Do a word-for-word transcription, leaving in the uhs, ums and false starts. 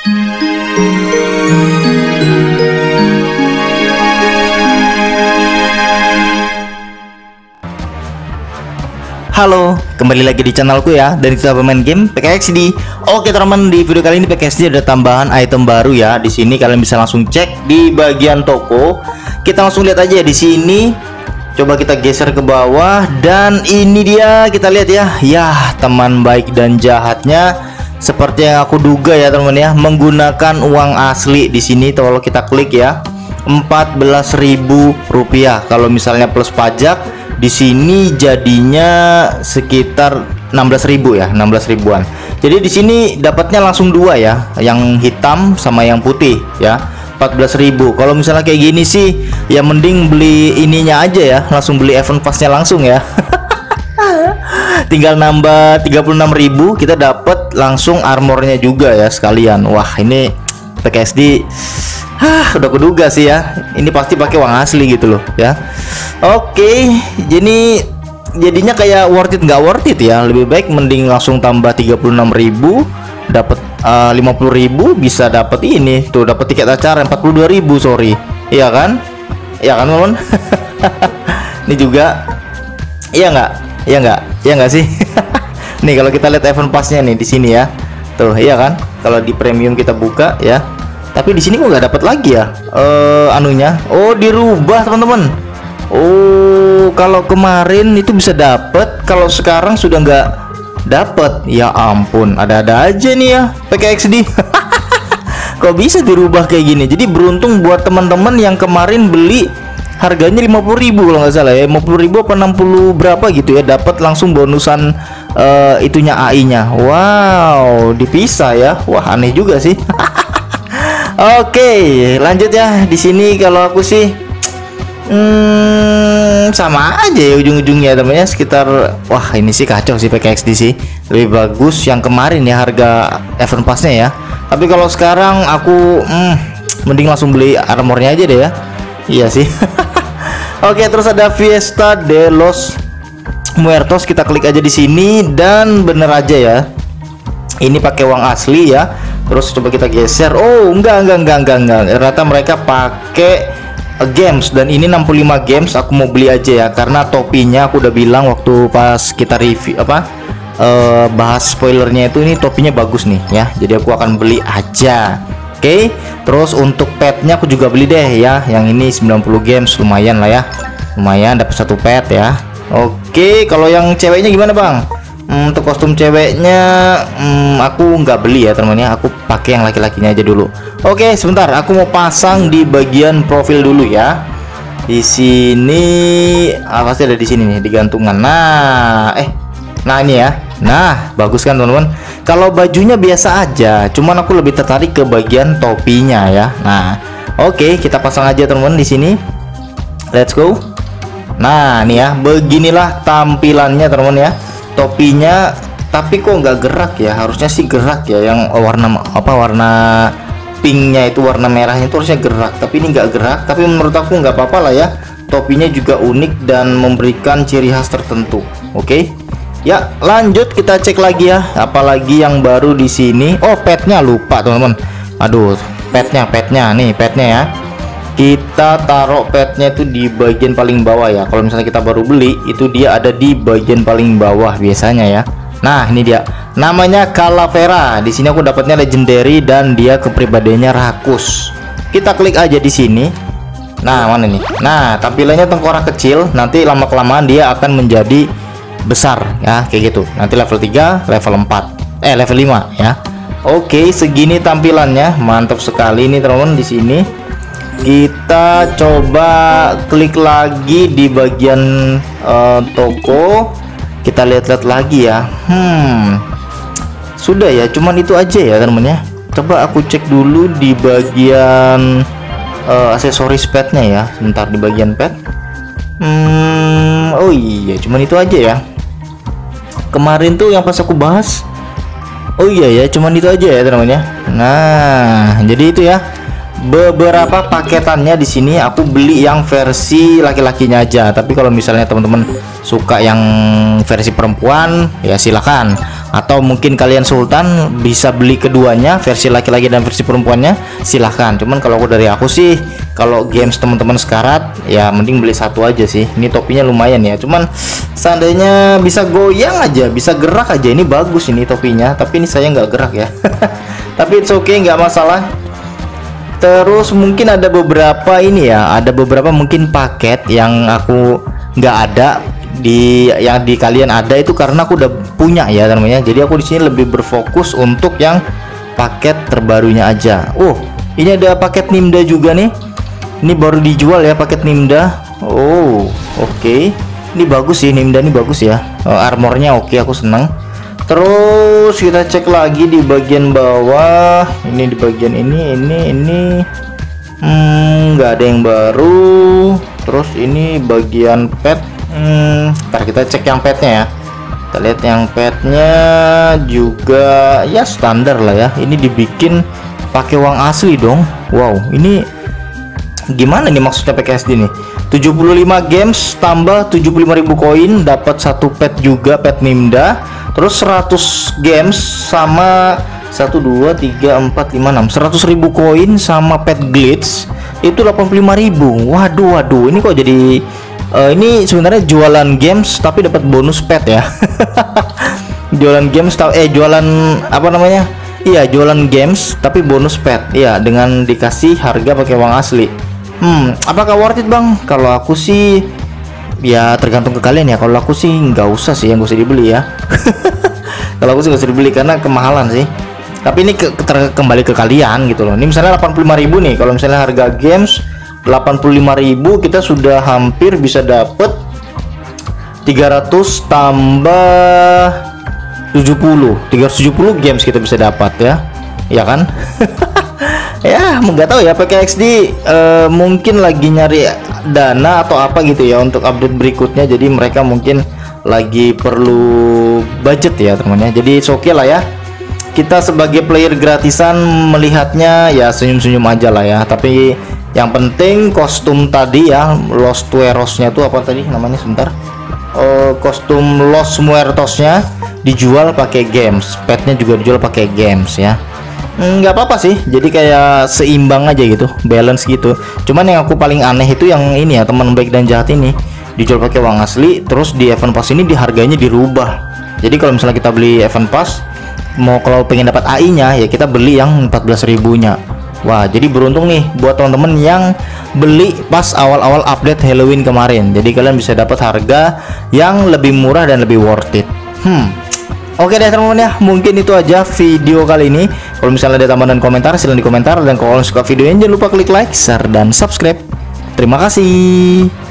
Halo, kembali lagi di channelku ya, dari kita bermain game P K X D. Oke teman-teman, di video kali ini P K X D ada tambahan item baru ya. Di sini kalian bisa langsung cek di bagian toko. Kita langsung lihat aja di sini. Coba kita geser ke bawah dan ini dia, kita lihat ya. Ya, teman baik dan jahatnya seperti yang aku duga ya teman-teman ya, menggunakan uang asli di sini. Kalau kita klik ya, empat belas ribu rupiah. Kalau misalnya plus pajak di sini jadinya sekitar enam belas ribu ya, enam belas ribuan. Jadi di sini dapatnya langsung dua ya, yang hitam sama yang putih ya, empat belas ribu. Kalau misalnya kayak gini sih ya mending beli ininya aja ya, langsung beli event passnya langsung ya. Tinggal nambah tiga puluh enam ribu, kita dapat langsung armornya juga ya sekalian. Wah, ini P K X D Hah, udah kuduga sih ya. Ini pasti pakai uang asli gitu loh ya. Oke, jadi jadinya kayak worth it nggak worth it ya. Lebih baik mending langsung tambah tiga puluh enam ribu, dapat uh, lima puluh ribu, bisa dapat ini tuh, dapat tiket acara empat puluh dua ribu, sorry. Iya kan? Iya kan, teman? Ini juga iya nggak? Iya nggak? Iya nggak sih? Nih kalau kita lihat event passnya nih di sini ya. Tuh, iya kan? Kalau di premium kita buka ya. Tapi di sini kok nggak dapat lagi ya uh, anunya. Oh, dirubah teman-teman. Oh, kalau kemarin itu bisa dapat, kalau sekarang sudah nggak dapat. Ya ampun, ada-ada aja nih ya P K X D. Kok bisa dirubah kayak gini? Jadi beruntung buat teman-teman yang kemarin beli harganya lima puluh ribu kalau nggak salah ya, lima puluh ribu apa enam puluh berapa gitu ya, dapat langsung bonusan uh, itunya A I-nya. Wow, dipisah ya. Wah, aneh juga sih. Oke, lanjut ya. Di sini kalau aku sih hmm, sama aja ya ujung-ujungnya temennya, sekitar wah ini sih kacau sih P K X D sih. Lebih bagus yang kemarin ya harga event passnya ya. Tapi kalau sekarang aku hmm, mending langsung beli armornya aja deh ya. Iya sih. Oke, terus ada Fiesta de los Muertos, kita klik aja di sini dan bener aja ya. Ini pakai uang asli ya. Terus coba kita geser. Oh, enggak enggak enggak enggak enggak. Ternyata mereka pakai uh, games dan ini enam puluh lima games. Aku mau beli aja ya karena topinya aku udah bilang waktu pas kita review apa uh, bahas spoilernya itu, ini topinya bagus nih ya. Jadi aku akan beli aja. Oke. Okay? Terus untuk petnya aku juga beli deh ya. Yang ini sembilan puluh games, lumayan lah ya. Lumayan dapat satu pet ya. Oke, okay. Kalau yang ceweknya gimana, Bang? Hmm, untuk kostum ceweknya hmm, aku nggak beli ya teman-teman ya, aku pakai yang laki-lakinya aja dulu. Oke, sebentar, aku mau pasang di bagian profil dulu ya. Di sini apa sih, ada di sini nih di gantungan. Nah, eh, nah ini ya. Nah, bagus kan teman-teman. Kalau bajunya biasa aja, cuman aku lebih tertarik ke bagian topinya ya. Nah, oke, kita pasang aja teman-teman di sini. Let's go. Nah, nih ya, beginilah tampilannya teman-teman ya. Topinya, tapi kok nggak gerak ya, harusnya sih gerak ya, yang warna apa warna pinknya itu, warna merahnya itu harusnya gerak, tapi ini nggak gerak. Tapi menurut aku nggak apa-apa lah ya, topinya juga unik dan memberikan ciri khas tertentu. Oke ya, lanjut kita cek lagi ya, apalagi yang baru di sini. Oh, petnya lupa teman-teman, aduh, petnya petnya nih petnya ya, kita taruh petnya itu di bagian paling bawah ya. Kalau misalnya kita baru beli itu dia ada di bagian paling bawah biasanya ya. Nah, ini dia, namanya Calavera. Di sini aku dapatnya legendary dan dia kepribadiannya rakus. Kita klik aja di sini. Nah, mana nih? Nah, tampilannya tengkorak kecil, nanti lama kelamaan dia akan menjadi besar ya, kayak gitu. Nanti level tiga, level empat, eh level lima ya. Oke, segini tampilannya, mantap sekali nih teman-teman. Di sini kita coba klik lagi di bagian uh, toko, kita lihat-lihat lagi ya. Hmm, sudah ya, cuman itu aja ya teman-teman ya. Coba aku cek dulu di bagian uh, aksesoris petnya ya. Sebentar, di bagian pet. Hmm, oh iya, cuman itu aja ya. Kemarin tuh yang pas aku bahas. Oh iya ya, cuman itu aja ya teman-teman ya. Nah, jadi itu ya. Beberapa paketannya di sini aku beli yang versi laki-lakinya aja. Tapi kalau misalnya teman-teman suka yang versi perempuan ya silakan. atau mungkin kalian sultan bisa beli keduanya, versi laki-laki dan versi perempuannya, silahkan. Cuman kalau aku dari aku sih, kalau games teman-teman sekarat ya mending beli satu aja sih. Ini topinya lumayan ya, cuman seandainya bisa goyang aja, bisa gerak aja, ini bagus ini topinya. Tapi ini saya nggak gerak ya. Tapi it's okay, nggak masalah. Terus mungkin ada beberapa ini ya, ada beberapa mungkin paket yang aku nggak ada di yang di kalian ada itu karena aku udah punya ya namanya. Jadi aku di sini lebih berfokus untuk yang paket terbarunya aja. Oh, ini ada paket Nimda juga nih. Ini baru dijual ya paket Nimda. Oh, oke. Okay. Ini bagus sih, Nimda ini bagus ya. Oh, armornya oke, okay, aku senang. Terus kita cek lagi di bagian bawah. Ini di bagian ini, ini, ini. Hmm, nggak ada yang baru. Terus ini bagian pet. Hmm, ntar kita cek yang petnya ya. Kita lihat yang petnya juga ya standar lah ya. Ini dibikin pakai uang asli dong. Wow, ini gimana nih maksudnya P K S D nih? tujuh puluh lima games tambah tujuh puluh lima ribu koin, dapat satu pet juga, pet Nimda. Terus seratus games sama satu dua tiga empat lima enam seratus ribu koin sama pet glitch itu delapan puluh lima ribu. Waduh waduh, ini kok jadi uh, ini sebenarnya jualan games tapi dapat bonus pet ya. Jualan games eh jualan apa namanya? Iya, jualan games tapi bonus pet. Iya, dengan dikasih harga pakai uang asli. Hmm, apakah worth it, Bang? Kalau aku sih ya tergantung ke kalian ya. Kalau aku sih nggak usah sih, yang nggak usah dibeli ya. Kalau aku sih nggak usah dibeli karena kemahalan sih. Tapi ini ke, ke, kembali ke kalian gitu loh. Ini misalnya delapan puluh lima ribu nih. Kalau misalnya harga games delapan puluh lima ribu, kita sudah hampir bisa dapet tiga ratus tambah tujuh puluh, tiga ratus tujuh puluh games kita bisa dapat ya. Ya kan? Ya nggak tahu ya, P K X D uh, mungkin lagi nyari dana atau apa gitu ya untuk update berikutnya. Jadi mereka mungkin lagi perlu budget ya teman-teman. Jadi oke okay lah ya, kita sebagai player gratisan melihatnya ya senyum-senyum aja lah ya. Tapi yang penting kostum tadi ya, Los Tuerosnya tuh apa tadi namanya, sebentar, uh, kostum Los Muertosnya dijual pakai games, petnya juga dijual pakai games ya. Nggak apa-apa sih, jadi kayak seimbang aja gitu, balance gitu. Cuman yang aku paling aneh itu yang ini ya, teman baik dan jahat ini dijual pakai uang asli, terus di event pass ini di harganya dirubah. Jadi kalau misalnya kita beli event pass, mau kalau pengen dapat A I nya ya kita beli yang empat belas ribunya. Wah, jadi beruntung nih buat teman-teman yang beli pas awal-awal update Halloween kemarin. Jadi kalian bisa dapat harga yang lebih murah dan lebih worth it. Hmm. Oke deh teman-teman ya, mungkin itu aja video kali ini. Kalau misalnya ada tambahan dan komentar, silahkan di komentar. Dan kalau suka videonya jangan lupa klik like, share, dan subscribe. Terima kasih.